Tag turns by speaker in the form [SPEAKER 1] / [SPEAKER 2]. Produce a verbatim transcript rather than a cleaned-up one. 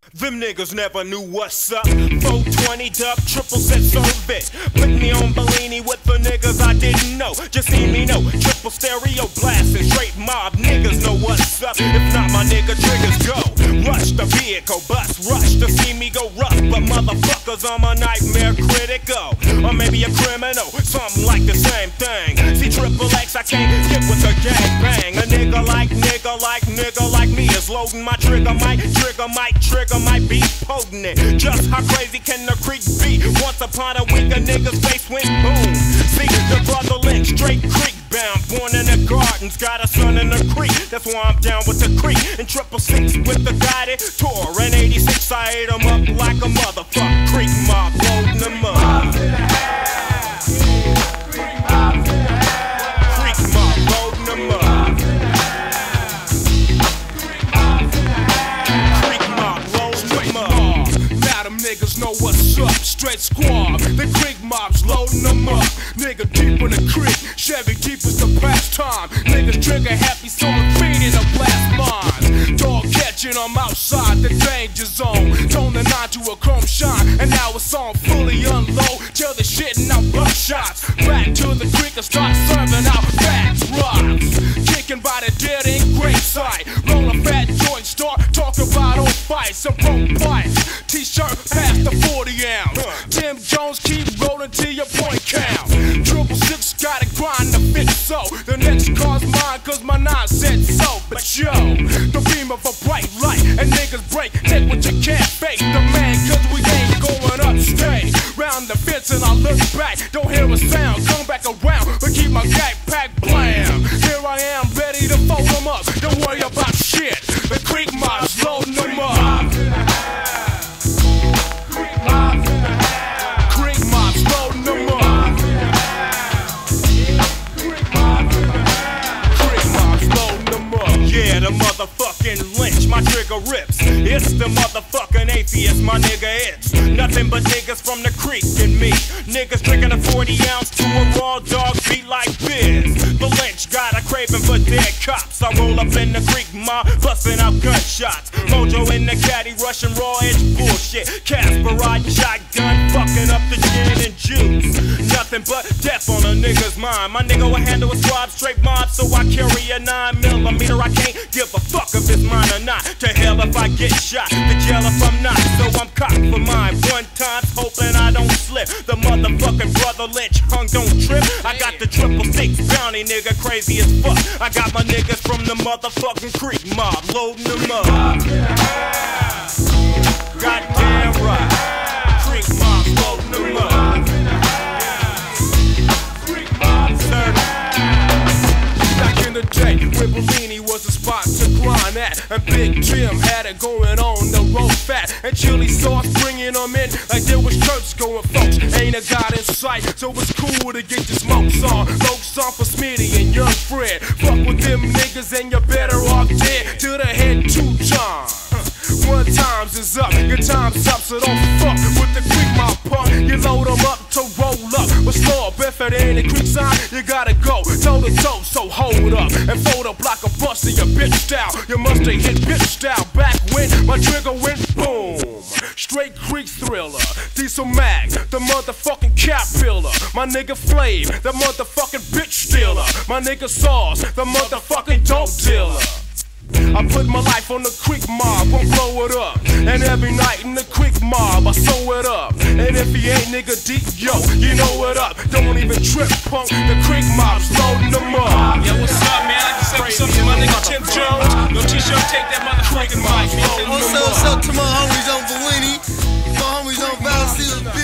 [SPEAKER 1] Them niggas never knew what's up. four twenty dub, triple set serve it. Put me on Bellini with the niggas I didn't know. Just see me know, triple stereo blasting, straight mob. Niggas know what's up. If not, my nigga triggers go. Rush the vehicle, bus rush to see me go rough. But motherfuckers, I'm a nightmare critical. Or maybe a criminal, something like the same thing. See, triple X, I can't get with the gang bang. A nigga like, nigga like, nigga like me is loading my trigger, might trigger, might trigger, might be potent it. Just how crazy can the creek be? Once upon a week, a nigga's face went boom. See, the brother Lynch, straight creek bound, born in the gardens, got a son in the creek. That's why I'm down with the creek. And triple six with the guided tour. In eighty-six, I ate him up like a motherfucker. Creek mob, loading them up. Creek mob, loading them up. Creek mob, loading them up.
[SPEAKER 2] Now them niggas know what's up. Straight squad, the creek mob's loading them up. Nigga deep in the creek, Chevy deep is the pastime. Niggas trigger happy, so I'm feeding the blast mines. Dog catching, I'm outside the danger zone. Tone the nine to a chrome shine, and now it's on fully unload. Till the shit and out buck shots. Back to the creek and start serving out fat rocks. Kicking by the dead in great sight. Roll a fat joint, start talking about old fights and broke pipes. T-shirt past the forty ounce. Tim Jones keep rolling till your point count. Triple six gotta grind to fit so. The next car's mine cause my nine said so. But yo, the beam of a bright light and niggas break. Take what you can't fake. The man cause we ain't going upstate. Round the fence and I look back. Don't hear a sound, come back around. But keep my backpack blam. Here I am ready to fold them up. Don't worry about shit. The creek mob's loading them up.
[SPEAKER 1] Yeah, the motherfucking Lynch, my trigger rips. It's the motherfucking atheist, my nigga, it's nothing but niggas from the creek and me. Niggas drinking a forty ounce to a raw dog beat like biz. The Lynch got a craving for dead cops. I roll up in the creek mob, busting out gunshots. Mojo in the caddy, rushing raw edge bullshit. Casper riding shotgun, fucking up the gin and juice. Nothing but death on a nigga's mind. My nigga will handle a swab, straight mob, so I carry a nine millimeter. I can't give a fuck if it's mine or not. To hell if I get shot, to jail if I'm not. So I'm cocked for mine. One time, hoping I don't slip. The motherfucking brother Lynch hung, don't trip. I got the triple six bounty, nigga, crazy as fuck. I got my niggas from the motherfucking creek mob, loading them up. Goddamn right. Creek mob, loading them up.
[SPEAKER 2] Back in the day, when Bellini was a spot to grind at, and Big Jim had it going on the road fat, and chili sauce bringing them in like there was church going. Folks, ain't a God in sight, so it's cool to get your smokes on. Folks on for Smitty and Young Fred. Fuck with them niggas and you're better off dead. To the head two times. One times is up, your time's up, so don't fuck with the creek mob punk. You load them up to roll up. But slow up, if it ain't a creek sign, you gotta go toe to toe, so hold up and fold up like a bust of your bitch style. You must have hit bitch style back when my trigger went boom. Straight creek thriller, Diesel Mac, the motherfucking cap filler. My nigga Flame, the motherfucking bitch stealer. My nigga Sauce, the motherfucking dope dealer. I put my life on the creek mob, won't blow it up. And every night in the creek mob, I sew it up. And if he ain't nigga deep, yo, you know it up. Don't even trip, punk, the creek mob's loading them up.
[SPEAKER 3] Yo, what's up, man? I just said what's up to my nigga Tim Jones. No T-shirt, take that motherfucking mic.
[SPEAKER 4] What's up, what's up to my homies on Bellini, my homies on Val Steele.